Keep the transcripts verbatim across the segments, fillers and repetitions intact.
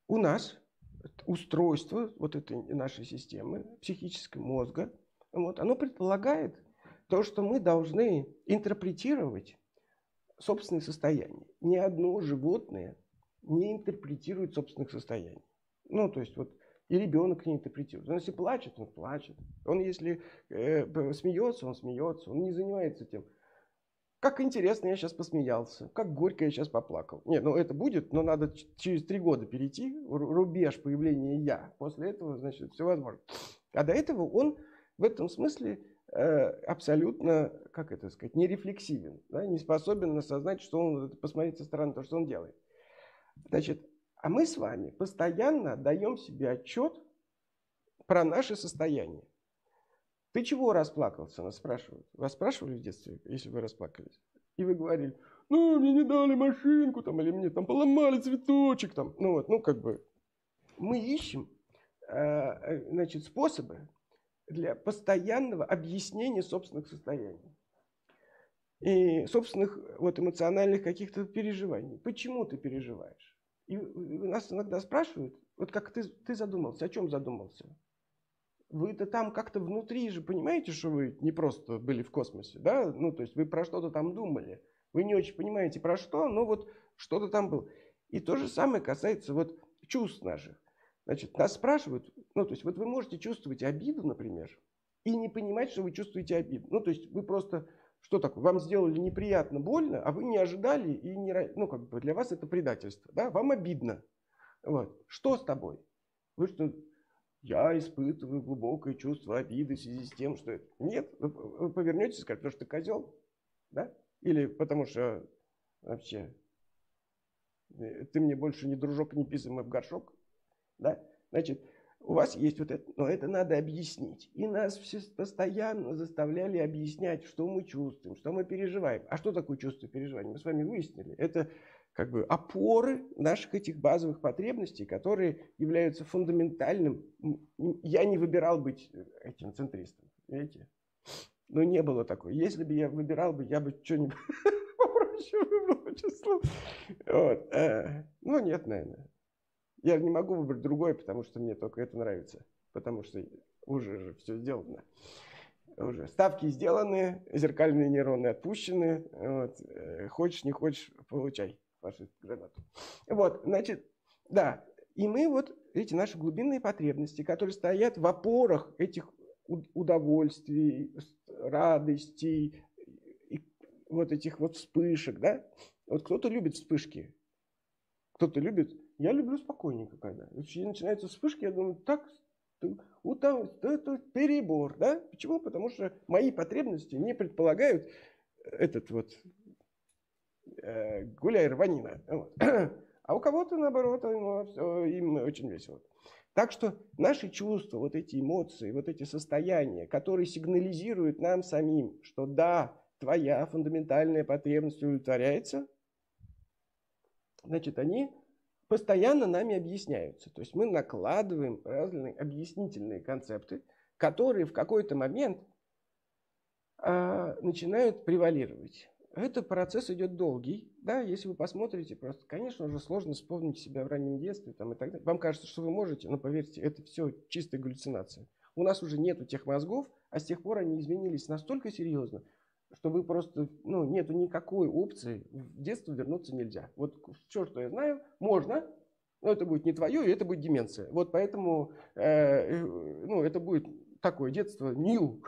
у нас устройство вот этой нашей системы, психического мозга, вот, оно предполагает то, что мы должны интерпретировать собственные состояния. Ни одно животное не интерпретирует собственных состояний. Ну, то есть вот и ребенок не интерпретирует. Он если плачет, он плачет. Он если э, смеется, он смеется. Он не занимается тем, как интересно я сейчас посмеялся, как горько я сейчас поплакал. Нет, ну это будет, но надо через три года перейти, рубеж появления «я». После этого, значит, все возможно. А до этого он в этом смысле э, абсолютно, как это сказать, нерефлексивен, да, не способен осознать, что он, посмотреть со стороны то, что он делает. Значит, а мы с вами постоянно отдаем себе отчет про наше состояние. Ты чего расплакался, нас спрашивают. Вас спрашивали в детстве, если вы расплакались? И вы говорили, ну, мне не дали машинку, там, или мне там поломали цветочек. Там. Ну, вот, ну, как бы, мы ищем э, значит, способы для постоянного объяснения собственных состояний. И собственных вот, эмоциональных каких-то переживаний. Почему ты переживаешь? И нас иногда спрашивают, вот как ты, ты задумался, о чем задумался? Вы-то там как-то внутри же понимаете, что вы не просто были в космосе, да? Ну, то есть вы про что-то там думали. Вы не очень понимаете про что, но вот что-то там было. И то же самое касается вот чувств наших. Значит, нас спрашивают, ну, то есть вот вы можете чувствовать обиду, например, и не понимать, что вы чувствуете обиду. Ну, то есть вы просто, что такое, вам сделали неприятно, больно, а вы не ожидали, и не, ну, как бы для вас это предательство, да? Вам обидно. Вот. Что с тобой? Вы что... Я испытываю глубокое чувство обиды в связи с тем, что это... Нет, вы повернетесь и скажете, потому что ты козел, да? Или потому что вообще ты мне больше не дружок, не писаемый в горшок, да? Значит, у вас есть вот это, но это надо объяснить. И нас все постоянно заставляли объяснять, что мы чувствуем, что мы переживаем. А что такое чувство переживания? Мы с вами выяснили. Это как бы опоры наших этих базовых потребностей, которые являются фундаментальным. Я не выбирал быть этим центристом, видите? Но не было такой. Если бы я выбирал бы, я бы что-нибудь попроще выбрал число. Вот. Ну, нет, наверное. Я не могу выбрать другое, потому что мне только это нравится. Потому что уже же все сделано. Уже ставки сделаны, зеркальные нейроны отпущены. Вот. Хочешь, не хочешь, получай фашист гранату. Вот, значит, да. И мы вот эти наши глубинные потребности, которые стоят в опорах этих удовольствий, радостей, вот этих вот вспышек, да. Вот кто-то любит вспышки. Кто-то любит, я люблю спокойненько, когда. Если начинаются вспышки, я думаю, так, вот там, это перебор, да? Почему? Потому что мои потребности не предполагают этот вот э, гуляй рванина. Вот. А у кого-то, наоборот, им очень весело. Так что наши чувства, вот эти эмоции, вот эти состояния, которые сигнализируют нам самим, что да, твоя фундаментальная потребность удовлетворяется, значит, они постоянно нами объясняются. То есть мы накладываем разные объяснительные концепты, которые в какой-то момент а, начинают превалировать. Этот процесс идет долгий. Да, если вы посмотрите, просто, конечно, уже сложно вспомнить себя в раннем детстве там, и так далее. Вам кажется, что вы можете, но поверьте, это все чистая галлюцинация. У нас уже нету тех мозгов, а с тех пор они изменились настолько серьезно, что вы просто, ну, нету никакой опции, в детство вернуться нельзя. Вот все, что я знаю, можно, но это будет не твое, и это будет деменция. Вот поэтому, э, ну, это будет такое детство нью.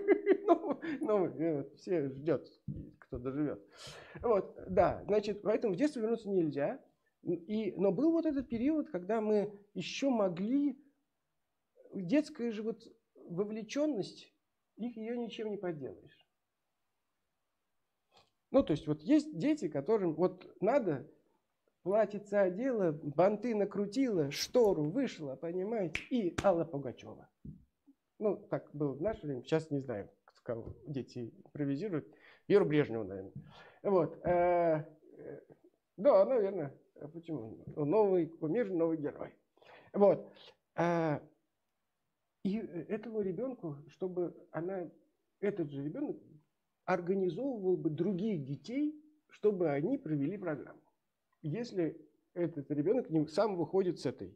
Ну, все ждет, кто доживет. Вот, да, значит, поэтому в детство вернуться нельзя. И, но был вот этот период, когда мы еще могли, детская же вот вовлеченность, их ее ничем не поделаешь. Ну, то есть вот есть дети, которым вот надо, платьице одела, банты накрутила, штору вышла, понимаете, и Алла Пугачева. Ну, так было в наше время, сейчас не знаю, кого дети импровизируют. Веру Брежневу, наверное. Вот. Да, наверное. Почему? Новый кумир, новый герой. Вот. И этому ребенку, чтобы она, этот же ребенок организовывал бы других детей, чтобы они провели программу. Если этот ребенок сам выходит с этой,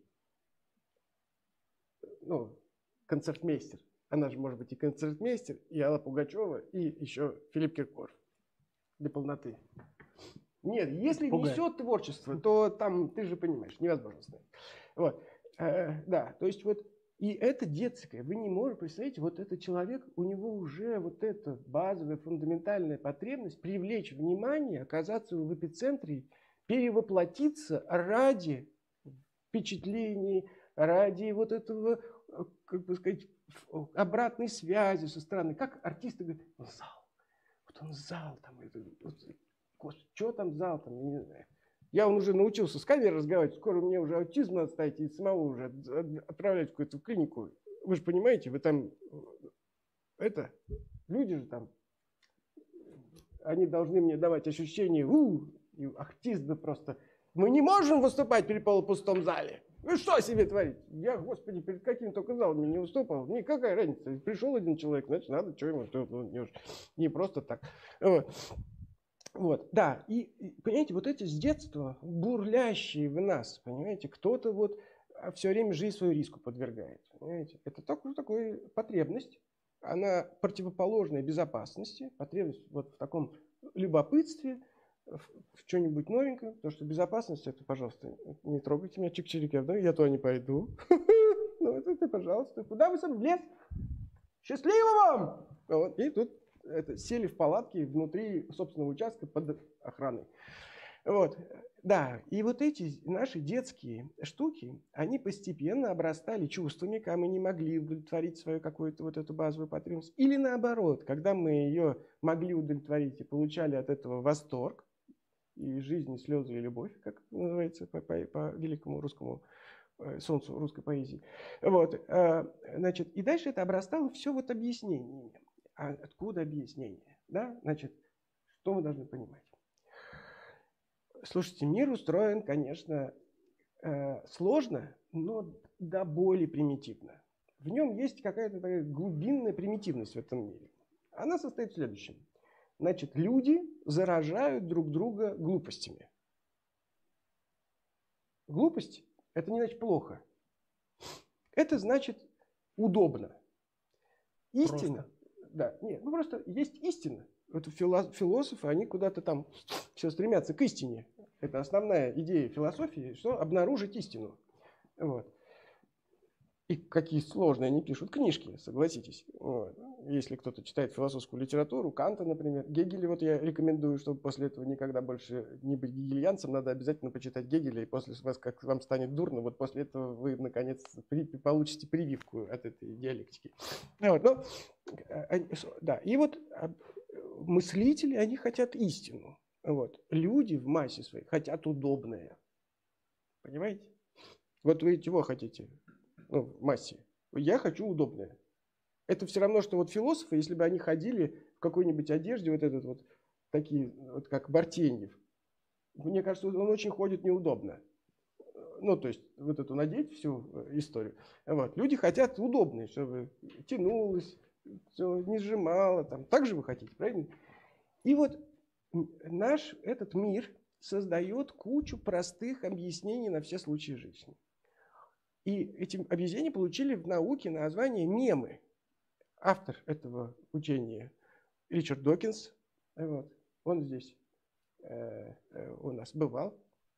ну, концертмейстер. Она же может быть и концертмейстер, и Алла Пугачева, и еще Филипп Киркоров для полноты. Нет, если Пугает. несет творчество, то там, ты же понимаешь, невозможно снять. Вот. Э, да, то есть вот, и это детское. Вы не можете, представить, вот этот человек, у него уже вот эта базовая, фундаментальная потребность привлечь внимание, оказаться в эпицентре, перевоплотиться ради впечатлений, ради вот этого, как бы сказать, обратной связи со стороны. Как артисты говорят, ну, зал, вот он зал там, это, вот, господи, что там зал там, я не знаю. Я он уже научился с камерой разговаривать, скоро мне уже аутизм надо ставить и самого уже отправлять в какую-то клинику. Вы же понимаете, вы там, это, люди же там, они должны мне давать ощущение, у, и артист бы просто, мы не можем выступать при полупустом зале. Вы что себе творите? Я, господи, перед каким только залом не выступал. Никакая разница. Пришел один человек, значит, надо, что ему, что ну, не, не просто так. Вот. Вот, да, и, и, понимаете, вот эти с детства бурлящие в нас, понимаете, кто-то вот все время жизнь свою риску подвергает, понимаете, это такой, такой потребность, она противоположная безопасности, потребность вот в таком любопытстве, в, в что-нибудь новенькое, потому что безопасность, это, пожалуйста, не трогайте меня, чик-чирик, да, я туда не пойду, ну, это, пожалуйста, куда вы сам в лес, счастливо вам, и тут это, сели в палатки внутри собственного участка под охраной. Вот, да, и вот эти наши детские штуки, они постепенно обрастали чувствами, когда мы не могли удовлетворить свою какую-то вот эту базовую потребность. Или наоборот, когда мы ее могли удовлетворить и получали от этого восторг, и жизнь, и слезы, и любовь, как называется по, по, по великому русскому солнцу русской поэзии. Вот, значит, и дальше это обрастало все вот объяснениями. А откуда объяснение? Да? Значит, что мы должны понимать? Слушайте, мир устроен, конечно, э, сложно, но до боли примитивно. В нем есть какая-то такая глубинная примитивность в этом мире. Она состоит в следующем. Значит, люди заражают друг друга глупостями. Глупость – это не значит плохо. Это значит удобно. Истина. Да, нет, ну просто есть истина. Это философы, они куда-то там все стремятся к истине. Это основная идея философии, что обнаружить истину. Вот. И какие сложные они пишут книжки, согласитесь. Вот. Если кто-то читает философскую литературу, Канта, например, Гегеля, вот я рекомендую, чтобы после этого никогда больше не быть гегельянцем, надо обязательно почитать Гегеля, и после вас, как вам станет дурно, вот после этого вы, наконец, при, получите прививку от этой диалектики. Вот, ну, да, и вот мыслители, они хотят истину. Вот. Люди в массе своей хотят удобное. Понимаете? Вот вы чего хотите? Ну, в массе. Я хочу удобное. Это все равно, что вот философы, если бы они ходили в какой-нибудь одежде, вот этот вот, такие, вот как Бартеньев, мне кажется, он очень ходит неудобно. Ну, то есть, вот эту надеть всю историю. Вот. Люди хотят удобное, чтобы тянулось, все не сжимало. Там. Так же вы хотите, правильно? И вот наш этот мир создает кучу простых объяснений на все случаи жизни. И эти объяснения получили в науке название мемы. Автор этого учения Ричард Докинс. Вот. Он здесь э, у нас бывал.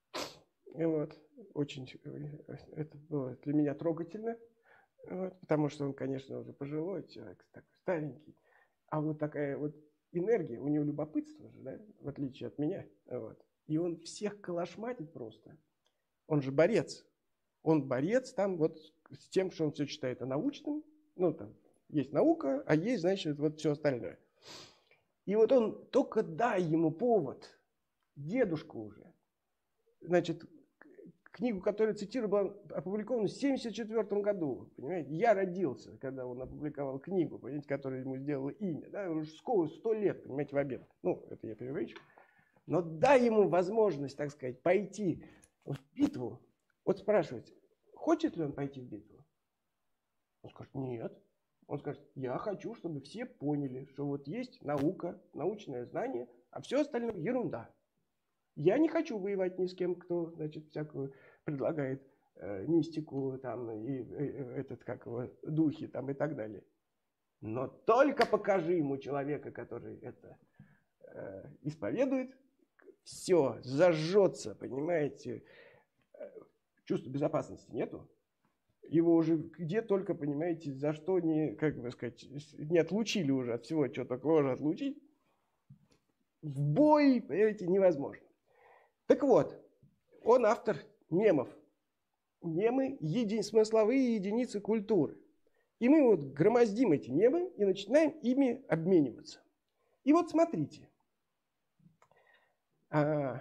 Вот. Очень это было для меня трогательно. Вот. Потому что он, конечно, уже пожилой человек, такой старенький. А вот такая вот энергия, у него любопытство же, да, в отличие от меня. Вот. И он всех калашматит просто. Он же борец. Он борец там вот с тем, что он все считает о научном. Ну, там есть наука, а есть, значит, вот все остальное. И вот он, только дай ему повод, дедушка уже. Значит, книгу, которую цитирую, была опубликована в семьдесят четвёртом году. Понимаете? Я родился, когда он опубликовал книгу, понимаете, которая ему сделала имя. Да? Уже сто лет, понимаете, в обед. Ну, это я преувеличу. Но дай ему возможность, так сказать, пойти в битву. Вот спрашивается, хочет ли он пойти в битву? Он скажет, нет. Он скажет, я хочу, чтобы все поняли, что вот есть наука, научное знание, а все остальное ерунда. Я не хочу воевать ни с кем, кто, значит, всякую предлагает э, мистику, там, и э, этот, как его, духи, там, и так далее. Но только покажи ему человека, который это э, исповедует, все, зажжется, понимаете, чувства безопасности нету. Его уже где только, понимаете, за что не, как бы сказать, не отлучили уже от всего, что только можно отлучить. В бой, понимаете, невозможно. Так вот, он автор мемов. Мемы – еди... смысловые единицы культуры. И мы вот громоздим эти мемы и начинаем ими обмениваться. И вот смотрите. А...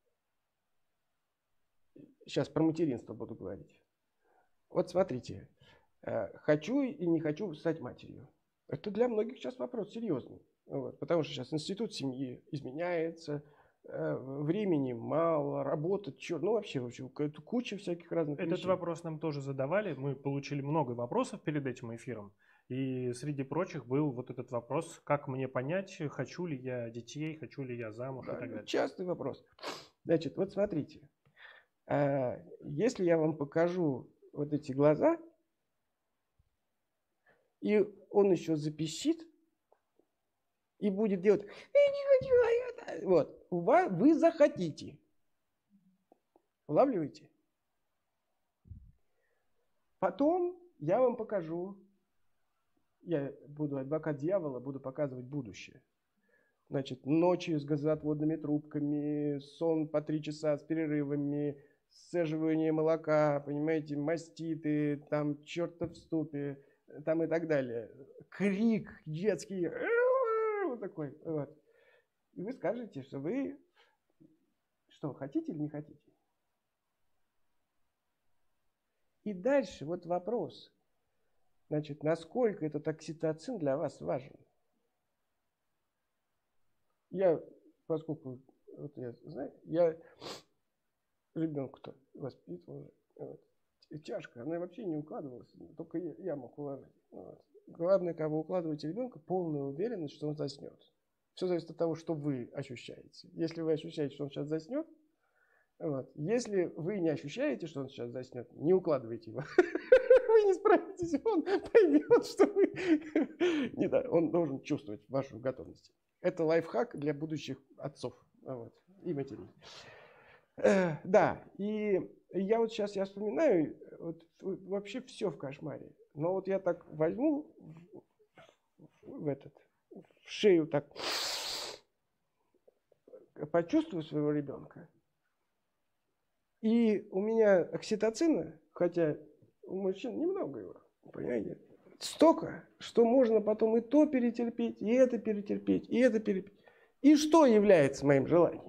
Сейчас про материнство буду говорить. Вот смотрите. Хочу и не хочу стать матерью. Это для многих сейчас вопрос серьезный. Вот, потому что сейчас институт семьи изменяется, времени мало, работать, черт, ну вообще, вообще куча всяких разных Этот вещей. вопрос нам тоже задавали, мы получили много вопросов перед этим эфиром, и среди прочих был вот этот вопрос, как мне понять, хочу ли я детей, хочу ли я замуж, да, и так далее. Частый вопрос. Значит, вот смотрите, если я вам покажу вот эти глаза, и он еще запищит, и будет делать, я не хочу это. Вот, вы захотите. Улавливаете? Потом я вам покажу, я буду адвокат дьявола, буду показывать будущее. Значит, ночи с газоотводными трубками, сон по три часа с перерывами, сцеживание молока, понимаете, маститы, там чертов в ступе, там и так далее. Крик детский. Вот такой, вот. И вы скажете, что вы что, хотите или не хотите? И дальше вот вопрос, значит, насколько этот окситоцин для вас важен? Я, поскольку, вот я знаю, я ребенка-то воспитывал, вот. Тяжко, она вообще не укладывалась, только я, я мог уложить. Вот. Главное, когда вы укладываете ребенка, полная уверенность, что он заснет. Все зависит от того, что вы ощущаете. Если вы ощущаете, что он сейчас заснет, вот. Если вы не ощущаете, что он сейчас заснет, не укладывайте его. Вы не справитесь, он поймет, что вы... Не, да, он должен чувствовать вашу готовность. Это лайфхак для будущих отцов, вот, и матерей. Э, да, и я вот сейчас я вспоминаю, вот, вообще все в кошмаре. Но вот я так возьму в, в этот, в шею так, почувствую своего ребенка. И у меня окситоцина, хотя у мужчин немного его, понимаете, столько, что можно потом и то перетерпеть, и это перетерпеть, и это перетерпеть. И что является моим желанием?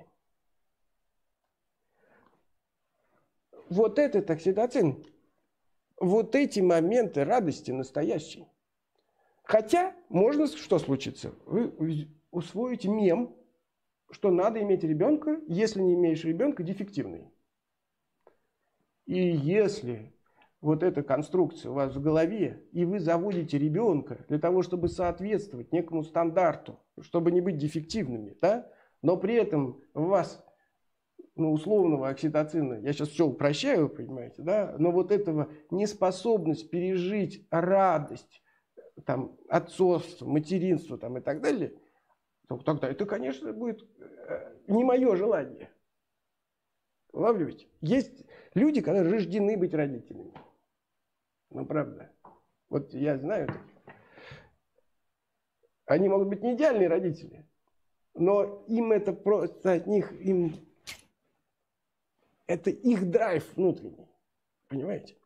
Вот этот окситоцин, вот эти моменты радости настоящей. Хотя, можно что случится? Вы усвоите мем, что надо иметь ребенка, если не имеешь ребенка, дефективный. И если вот эта конструкция у вас в голове, и вы заводите ребенка для того, чтобы соответствовать некому стандарту, чтобы не быть дефективными, да? Но при этом у вас, ну, условного окситоцина, я сейчас все упрощаю, понимаете, да? Но вот этого неспособность пережить радость, там, отцовство, материнство там, и так далее, то тогда это, конечно, будет не мое желание. Улавливаете? Есть люди, которые рождены быть родителями. Ну, правда. Вот я знаю таких. Они могут быть не идеальные родители, но им это просто от них, им это их драйв внутренний. Понимаете?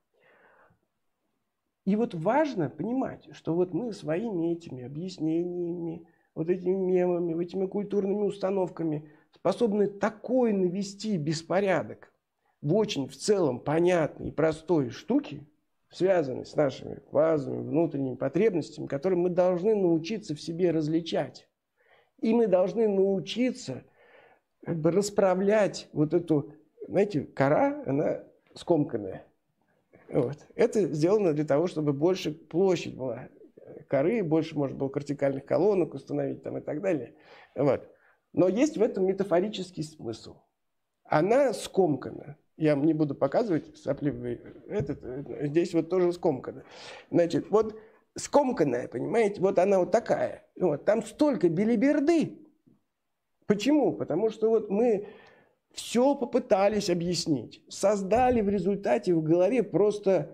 И вот важно понимать, что вот мы своими этими объяснениями, вот этими мемами, этими культурными установками способны такой навести беспорядок в очень в целом понятной и простой штуке, связанной с нашими базовыми внутренними потребностями, которые мы должны научиться в себе различать. И мы должны научиться как бы расправлять вот эту, знаете, кора, она скомканная. Вот. Это сделано для того, чтобы больше площадь была коры, больше можно было кортикальных колонок установить там, и так далее. Вот. Но есть в этом метафорический смысл. она скомкана. Я не буду показывать сопливый этот, здесь вот тоже скомкано. Значит, вот скомканная, понимаете, вот она вот такая. Вот, там столько белиберды. Почему? Потому что вот мы все попытались объяснить. Создали в результате в голове просто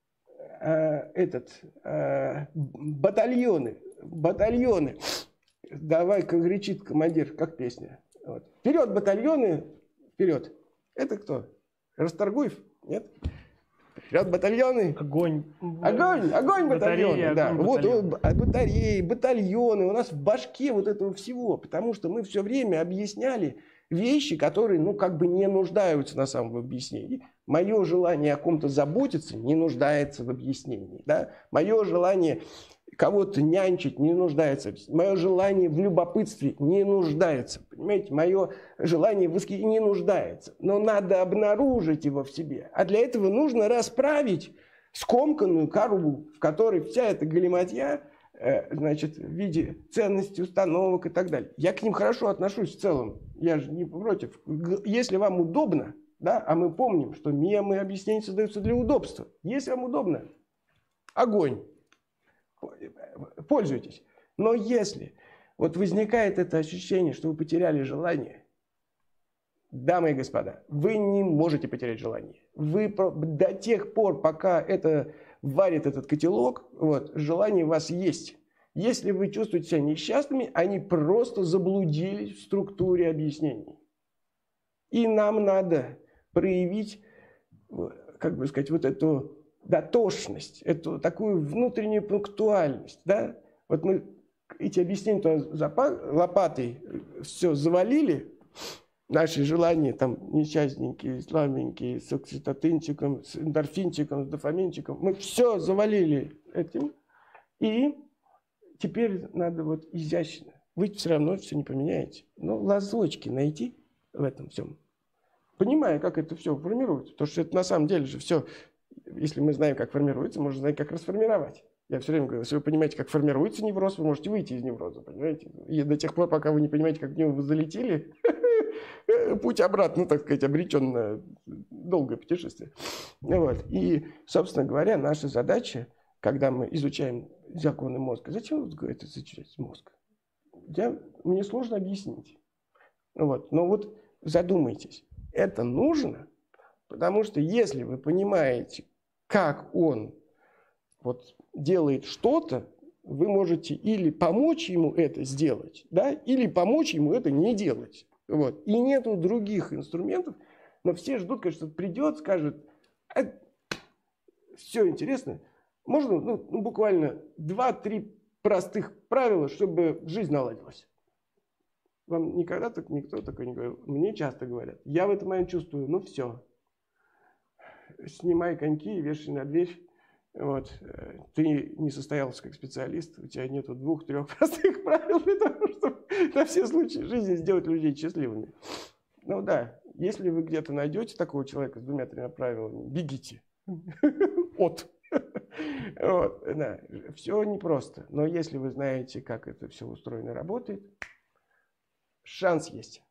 э, этот, э, батальоны. Батальоны. Давай, как кричит командир, как песня. Вот. Вперед, батальоны, вперед. Это кто? Расторгуев? Нет? Вперед, батальоны. Огонь. Огонь, огонь, батальоны. Батареи, Да. огонь, Вот, батальон. вот батареи, батальоны. У нас в башке вот этого всего. Потому что мы все время объясняли вещи, которые, ну, как бы не нуждаются на самом объяснении. Мое желание о ком-то заботиться не нуждается в объяснении. Да? Мое желание кого-то нянчить не нуждается. Мое желание в любопытстве не нуждается. Понимаете, мое желание в восхищении не нуждается. Но надо обнаружить его в себе. А для этого нужно расправить скомканную кору, в которой вся эта галиматья, э, значит, в виде ценностей, установок и так далее. Я к ним хорошо отношусь в целом. Я же не против. Если вам удобно, да, а мы помним, что мемы и объяснения создаются для удобства. Если вам удобно, огонь. Пользуйтесь. Но если вот возникает это ощущение, что вы потеряли желание, дамы и господа, вы не можете потерять желание. Вы до тех пор, пока это варит этот котелок, вот, желание у вас есть. Если вы чувствуете себя несчастными, они просто заблудились в структуре объяснений. И нам надо проявить, как бы сказать, вот эту дотошность, эту такую внутреннюю пунктуальность. Да? Вот мы эти объяснения лопатой все завалили, наши желания, там, несчастненькие, слабенькие, с окситоцинчиком, с эндорфинчиком, с дофаминчиком, мы все завалили этим, и теперь надо вот изящно. Вы все равно все не поменяете. Но лазочки найти в этом всем, понимая, как это все формируется. Потому что это на самом деле же все, если мы знаем, как формируется, можно знать, как расформировать. Я все время говорю, если вы понимаете, как формируется невроз, вы можете выйти из невроза, понимаете? И до тех пор, пока вы не понимаете, как в него вы залетели, путь обратно, так сказать, обречен на долгое путешествие. Вот. И, собственно говоря, наша задача, когда мы изучаем законы мозга, зачем это изучать мозг? Я, мне сложно объяснить. Вот. Но вот задумайтесь, это нужно, потому что если вы понимаете, как он вот делает что-то, вы можете или помочь ему это сделать, да, или помочь ему это не делать. Вот. И нету других инструментов, но все ждут, конечно, придет, скажет, а, все интересно, можно ну, ну, буквально два-три простых правила, чтобы жизнь наладилась. Вам никогда так никто такой не говорил? Мне часто говорят. Я в этот момент чувствую, ну все, снимай коньки и вешай на дверь. Вот. Ты не состоялся как специалист, у тебя нету двух-трех простых правил для того, чтобы на все случаи жизни сделать людей счастливыми. Ну да, если вы где-то найдете такого человека с двумя-тремя правилами, бегите от. Вот, да. Все непросто, но если вы знаете, как это все устроено и работает, шанс есть.